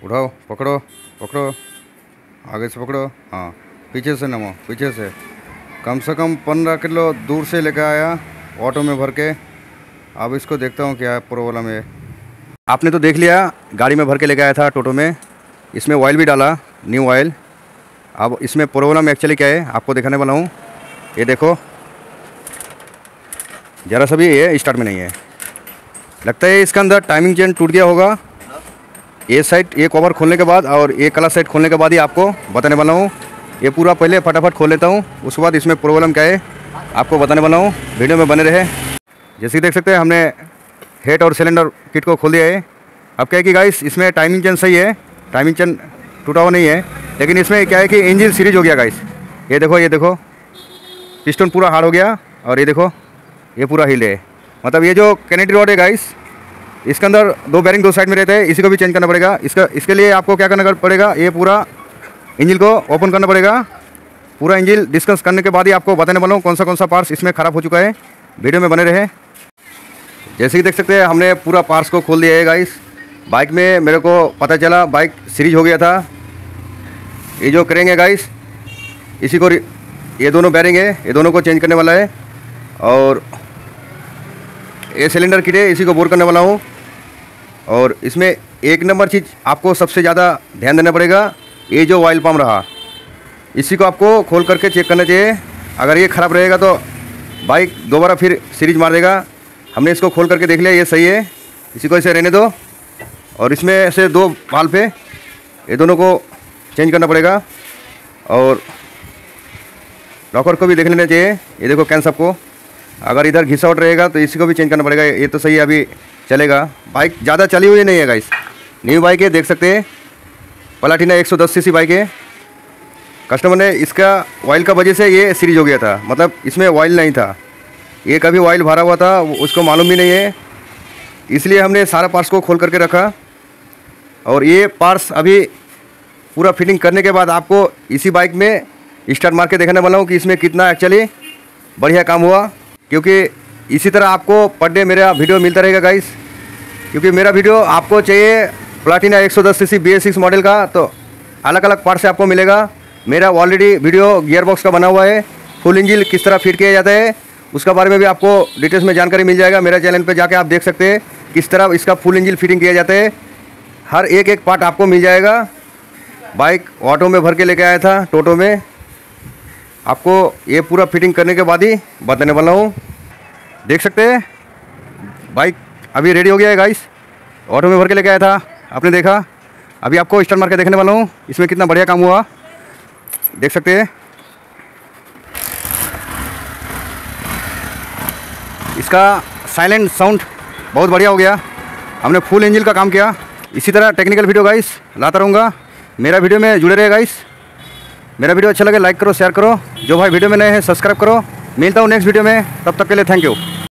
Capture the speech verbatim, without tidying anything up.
उठाओ, पकड़ो पकड़ो, आगे से पकड़ो, हाँ पीछे से नमो, पीछे से। कम से कम पंद्रह किलो दूर से लेकर आया ऑटो में भर के। अब इसको देखता हूँ क्या प्रॉब्लम है। आपने तो देख लिया, गाड़ी में भर के लेकर आया था टोटो में। इसमें ऑयल भी डाला, न्यू ऑयल। अब इसमें प्रॉब्लम एक्चुअली क्या है आपको दिखाने वाला हूँ। ये देखो, ज़रा सा भी ये स्टार्ट में नहीं है। लगता है इसके अंदर टाइमिंग चेन टूट गया होगा। ये साइड, ये कवर खोलने के बाद और ये कलर साइड खोलने के बाद ही आपको बताने वाला हूँ। ये पूरा पहले फटाफट खोल लेता हूँ, उसके बाद इसमें प्रॉब्लम क्या है आपको बताने वाला हूँ। वीडियो में बने रहे। जैसे कि देख सकते हैं हमने हेड और सिलेंडर किट को खोल दिया है। अब क्या है कि गाइस इसमें टाइमिंग चेन सही है, टाइमिंग चेन टूटा हुआ नहीं है, लेकिन इसमें क्या है कि इंजन सीरीज हो गया गाइस। ये देखो, ये देखो पिस्टन पूरा हार्ड हो गया और ये देखो ये पूरा हिल है। मतलब ये जो कैनेडी रॉड है गाइस, इसके अंदर दो बेरिंग दो साइड में रहते हैं, इसी को भी चेंज करना पड़ेगा। इसका इसके लिए आपको क्या करना पड़ेगा, ये पूरा इंजन को ओपन करना पड़ेगा। पूरा इंजन डिस्कस करने के बाद ही आपको बताने वाला हूँ कौन सा कौन सा पार्ट्स इसमें ख़राब हो चुका है। वीडियो में बने रहे। जैसे कि देख सकते हैं हमने पूरा पार्ट्स को खोल दिया है गाइस। बाइक में मेरे को पता चला बाइक सीरीज हो गया था। ये जो करेंगे गाइस, इसी को, ये दोनों बेरिंग है, ये दोनों को चेंज करने वाला है। और ये सिलेंडर किट है, इसी को बोर करने वाला हूँ। और इसमें एक नंबर चीज़ आपको सबसे ज़्यादा ध्यान देना पड़ेगा, ये जो ऑयल पम्प रहा, इसी को आपको खोल करके चेक करना चाहिए। अगर ये ख़राब रहेगा तो बाइक दोबारा फिर सीरीज मार देगा। हमने इसको खोल करके देख लिया, ये सही है, इसी को ऐसे रहने दो। और इसमें से दो वाल्व है, ये दोनों को चेंज करना पड़ेगा। और लॉकर को भी देख लेना चाहिए। ये देखो कैन सबको, अगर इधर घिसावट रहेगा तो इसी को भी चेंज करना पड़ेगा। ये तो सही है, अभी चलेगा। बाइक ज़्यादा चली हुई नहीं है गाइस, न्यू बाइक है, देख सकते हैं। प्लाटिना एक सौ दस सी सी बाइक है। कस्टमर ने इसका ऑयल का वजह से ये सीरीज हो गया था, मतलब इसमें ऑयल नहीं था। ये कभी ऑयल भरा हुआ था, उसको मालूम भी नहीं है, इसलिए हमने सारा पार्ट्स को खोल करके रखा। और ये पार्ट्स अभी पूरा फिटिंग करने के बाद आपको इसी बाइक में स्टार्ट मार के दिखाने वाला हूँ कि इसमें कितना एक्चुअली बढ़िया काम हुआ। क्योंकि इसी तरह आपको पर डे मेरा वीडियो मिलता रहेगा गाइस। क्योंकि मेरा वीडियो आपको चाहिए प्लाटिना एक सौ दस C C B S six model का, तो अलग अलग पार्ट से आपको मिलेगा। मेरा ऑलरेडी वीडियो गियर बॉक्स का बना हुआ है, फुल इंजन किस तरह फिट किया जाता है उसका बारे में भी आपको डिटेल्स में जानकारी मिल जाएगा। मेरा चैनल पे जाके आप देख सकते हैं किस तरह इसका फुल इंजन फिटिंग किया जाता है। हर एक एक पार्ट आपको मिल जाएगा। बाइक ऑटो में भर के लेके आया था, टोटो में। आपको ये पूरा फिटिंग करने के बाद ही बताने वाला हूँ। देख सकते हैं बाइक अभी रेडी हो गया है गाइस। ऑटो में भर के लेके आया था, आपने देखा। अभी आपको स्टार्ट मार के देखने वाला हूँ इसमें कितना बढ़िया काम हुआ, देख सकते हैं। इसका साइलेंट साउंड बहुत बढ़िया हो गया। हमने फुल इंजन का काम किया। इसी तरह टेक्निकल वीडियो गाइस लाता रहूँगा। मेरा वीडियो में जुड़े रहे गाइस। मेरा वीडियो अच्छा लगे लाइक करो, शेयर करो। जो भाई वीडियो में नए हैं सब्सक्राइब करो। मिलता हूँ नेक्स्ट वीडियो में, तब तक के लिए थैंक यू।